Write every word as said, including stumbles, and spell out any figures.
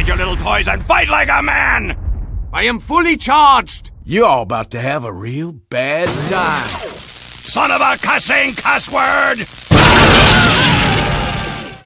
your little toys and fight like a man! I am fully charged! You're all about to have a real bad time. Son of a cussing cuss word!